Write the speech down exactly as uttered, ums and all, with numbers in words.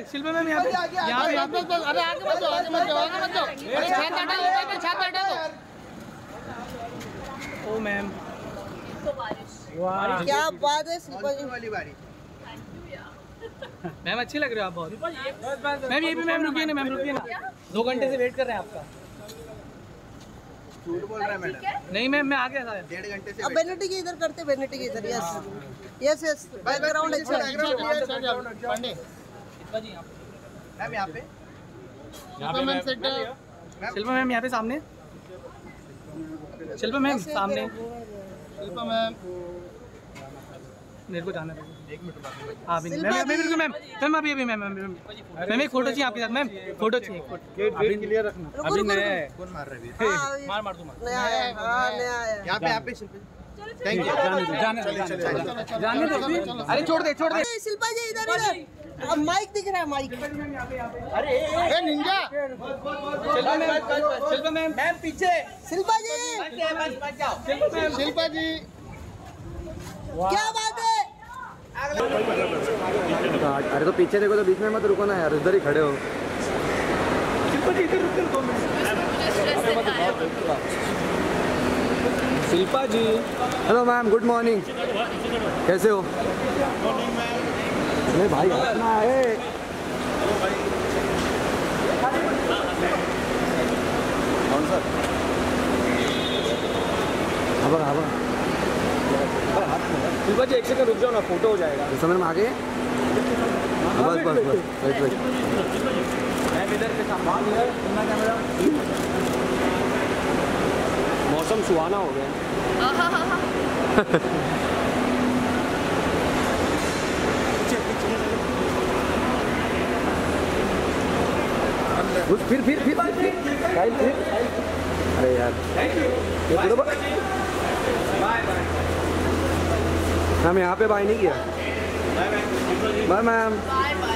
Shilpa ma'am यहाँ पे यहाँ पे बस बस अरे आगे मत जाओ आगे मत जाओ आगे मत जाओ अरे छत हटा लो पे छत हटा दो। ओ मैम वाह क्या बात है शिल्पा जी वाली बारी। मैम अच्छी लग रही हो आप बहुत। मैम ये भी मैम रुकिए ना मैम रुकिए ना दो घंटे से वेट कर रहे हैं आपका। झूठ बोल रहा है मैडम। नहीं मैम मैं आ गया था डेढ़ घंटे से। अब बेनिटी के इधर करते बेनिटी के इधर यस यस यस बैकग्राउंड अच्छा है। मैम यहाँ पे Shilpa ma'am set Shilpa ma'am यहाँ पे सामने शिल्पा मैम सामने शिल्पा मैम मेरे को जाना है एक मिनट हाँ मैम मैम बिल्कुल मैम मैम अभी अभी मैम मैम मैम एक फोटो चाहिए आपके साथ मैम फोटो चाहिए गेट गेट क्लियर रखना अभी नया है कौन मार रहा है मार मार दूँ नया आया हाँ नया आया यहाँ पे यहाँ पे शिल्पा थैंक यू जाने दो जाने दो अरे छोड़ दे छोड़ दे शिल्पा जी इधर इधर अब माइक दिख रहा है माइक। अरे ए ninja Shilpa ma'am Shilpa ma'am ma'am पीछे शिल्पा जी शिल्पा जी क्या बात है। अरे तो पीछे देखो तो बीच में मत रुको ना यार इधर ही खड़े हो। शिल्पा जी इधर रुक दो minute Shilpa ji hello ma'am good morning कैसे हो। अरे भाई अपना है कौन सा हाँ हाँ शिल्पा जी एक सेकंड रुक जाओ ना फोटो हो जाएगा। इस समय में आगे बस बस बस वेट वेट मैम इधर के सामने कैमरा मौसम सुहाना हो गया। फिर फिर फिर फिर फिर अरे यार मैम यहाँ पे बाय नहीं किया बाय मैम।